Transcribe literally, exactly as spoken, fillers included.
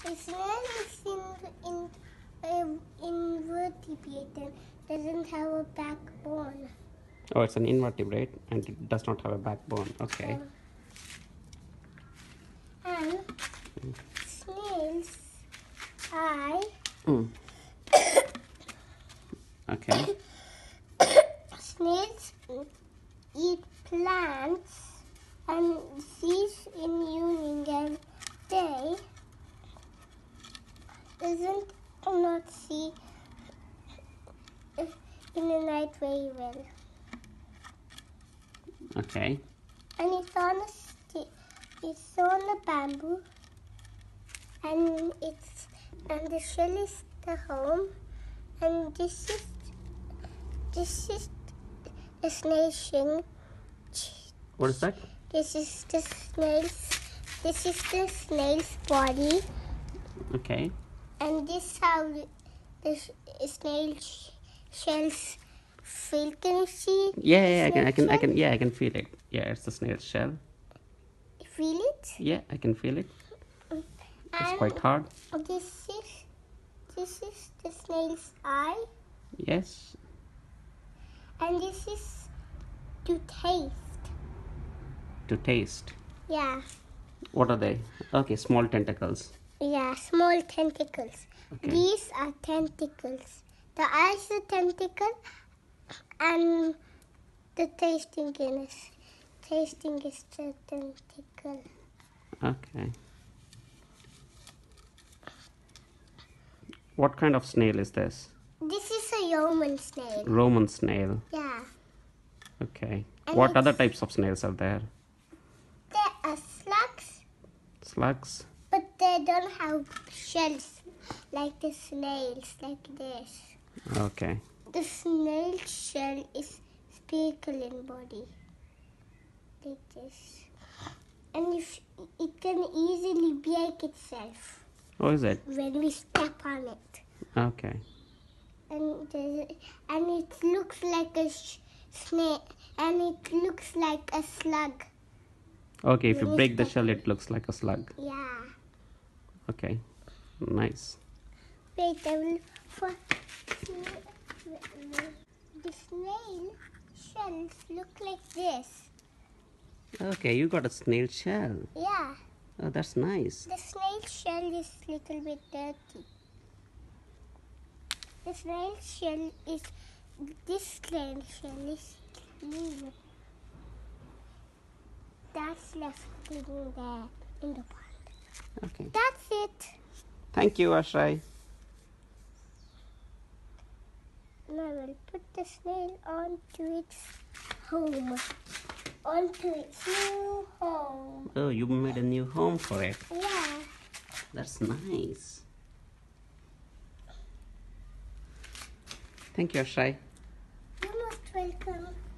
The snail is in, in, uh, invertebrate, doesn't have a backbone. Oh, it's an invertebrate and it does not have a backbone. Okay. Uh, and snails eye. Mm. Okay. Snails eat plants and seeds in evening, and they doesn't not see in the night very well. Okay. And it's on a sti- it's on a bamboo, and it's and the shell is the home, and this is this is the snail shell. What is that? This is the snail's. This is the snail's body, Okay. and this how the, the sh- snail sh- shells feel. Can you see? Yeah, yeah, I can, I can, I shell? can, yeah, I can feel it. Yeah, it's the snail shell. Feel it? Yeah, I can feel it. It's And quite hard. This is this is the snail's eye, Yes. and this is to taste. To taste. Yeah, What are they? Okay, small tentacles. yeah, small tentacles. Okay. These are tentacles. The eyes are tentacle, and the tasting is tasting is the tentacle. Okay. What kind of snail is this? This is a Roman snail. Roman snail. Yeah, Okay. And What it's- other types of snails are there? there are slugs, Slugs? but they don't have shells like the snails, like this. Okay. The snail shell is spherical in body, like this, and if it can easily break itself Oh, is it? when we step on it, Okay. and the, and it looks like a sh- snake, and it looks like a slug. Okay, if you When break the step shell, on it looks like a slug. Yeah. Okay. Nice. Wait, I will for the snail shells look like this. Okay, you got a snail shell. Yeah. Oh, that's nice. The snail shell is little bit dirty. The snail shell is this snail shell is clean. That's left in there in the pond. Okay. That's it. Thank you, Aashray. And I will put the snail onto its home. Onto its new home. Oh, you made a new home for it. Yeah. That's nice. Thank you, Aashray. You're most welcome.